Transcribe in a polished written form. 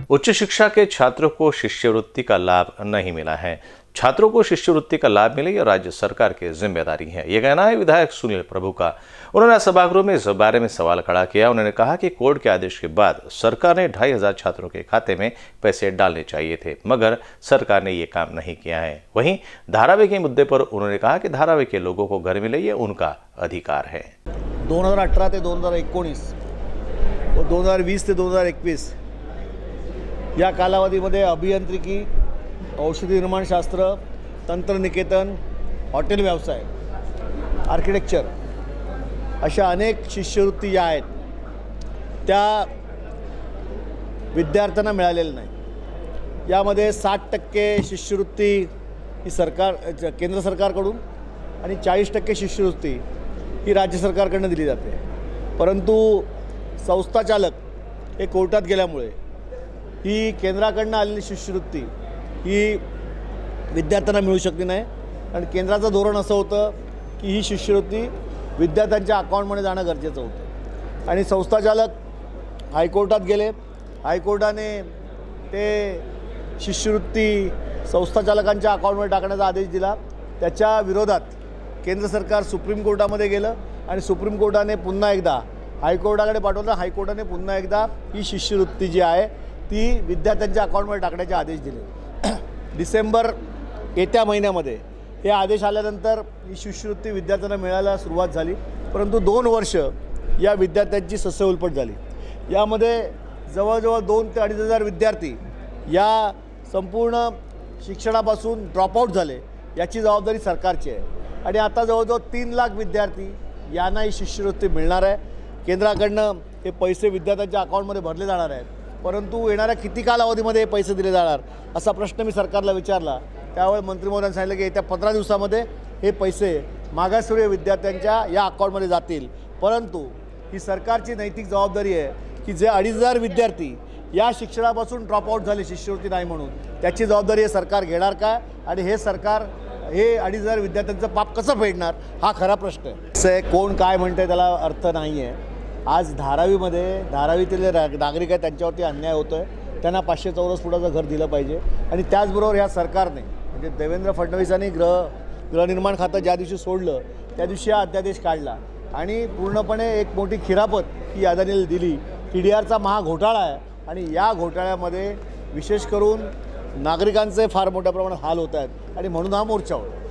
उच्च शिक्षा के छात्रों को शिष्यवृत्ति का लाभ नहीं मिला है। छात्रों को शिष्यवृत्ति का लाभ मिले यह राज्य सरकार की जिम्मेदारी है, यह कहना है विधायक सुनील प्रभु का। उन्होंने सभागृह में इस बारे में सवाल खड़ा किया। उन्होंने कहा कि कोर्ट के आदेश के बाद सरकार ने 2500 छात्रों के खाते में पैसे डालने चाहिए थे, मगर सरकार ने ये काम नहीं किया है। वहीं धारावी के मुद्दे पर उन्होंने कहा कि धारावी के लोगों को घर मिले ये उनका अधिकार है। 2018 ते 2019 व 2020 ते 2021 या कालावधीमध्ये अभियांत्रिकी, औषधी निर्माणशास्त्र, तंत्रनिकेतन, हॉटेल व्यवसाय, आर्किटेक्चर अशा अनेक शिष्यवृत्ती ज्या आहेत त्या विद्यार्थ्यांना मिळालेल्या नाही। यामध्ये 60% शिष्यवृत्ती ही केंद्र सरकारकडून आणि 40% शिष्यवृत्ती ही राज्य सरकारकडून दिली जाते। परंतु संस्था चालक हे कोर्टात गेल्यामुळे ही केंद्राकडून आलेली शिष्यवृत्ती ही विद्यार्थ्यांना मिळू शकली नाही आणि केंद्राचं धोरण असं होतं की ही शिष्यवृत्ती विद्यार्थ्यांच्या अकाउंटमध्ये जाणं गरजेचं होतं आणि संस्था चालक हायकोर्टात गेले। हायकोर्टाने ते शिष्यवृत्ती संस्था चालकांच्या अकाउंटमध्ये टाकण्याचा आदेश दिला। त्याच्या विरोधात केंद्र सरकार सुप्रीम कोर्टामध्ये गेलं आणि सुप्रीम कोर्टाने पुन्हा एकदा हायकोर्टाकडे पाठवलं। हायकोर्टाने पुन्हा एकदा ही शिष्यवृत्ती जी आहे ती विद्यार्थ्यांच्या अकाउंटमध्ये टाकण्याचे आदेश दिले। डिसेंबर येत्या महिन्यामध्ये हे आदेश आल्यानंतर ही शिष्यवृत्ती विद्यार्थ्यांना मिळायला सुरुवात झाली, परंतु 2 वर्ष या विद्यार्थ्यांची सस्यउलपट झाली। यामध्ये जवळजवळ 2 ते 2,500 विद्यार्थी या संपूर्ण शिक्षणापासून ड्रॉपआउट झाले। याची जबाबदारी सरकारची आहे आणि आता जवळजवळ 3 लाख विद्यार्थी यांना ही शिष्यवृत्ती मिळणार आहे। केंद्राकडनं हे पैसे विद्यार्थ्यांच्या अकाउंटमध्ये भरले जाणार आहेत, परंतु येणाऱ्या किती कालावधीमध्ये हे पैसे दिले जाणार असा प्रश्न मी सरकारला विचारला। त्यावेळी मंत्री महोदयांनी सांगितलं की येत्या 15 दिवसामध्ये हे पैसे मागासवर्गीय विद्यार्थ्यांच्या या अकाउंटमध्ये जातील। परंतु ही सरकारची नैतिक जबाबदारी आहे की जे 2,500 विद्यार्थी या शिक्षणापासून ड्रॉपआउट झाले शिष्यवृत्ती नाही म्हणून, त्याची जबाबदारी हे सरकार घेणार काय आणि हे सरकार हे 2,500 विद्यार्थ्यांचं पाप कसं फेडणार हा खरा प्रश्न आहे। असं कोण काय म्हणते त्याला अर्थ नाही आहे। आज धारावीतील नागरिक आहेत त्यांच्यावरती अन्याय होतोय, त्यांना 500 चौरस फुटाचं घर दिलं पाहिजे आणि त्याचबरोबर ह्या सरकारने म्हणजे देवेंद्र फडणवीसांनी गृहनिर्माण खातं ज्या दिवशी सोडलं त्या दिवशी हा अध्यादेश काढला आणि पूर्णपणे एक मोठी खिरापत ही अदानीला दिली। TDRचा महाघोटाळा आहे आणि या घोटाळ्यामध्ये विशेष करून नागरिकांचे फार मोठ्या प्रमाणात हाल होत आहेत आणि म्हणून हा मोर्चा होता।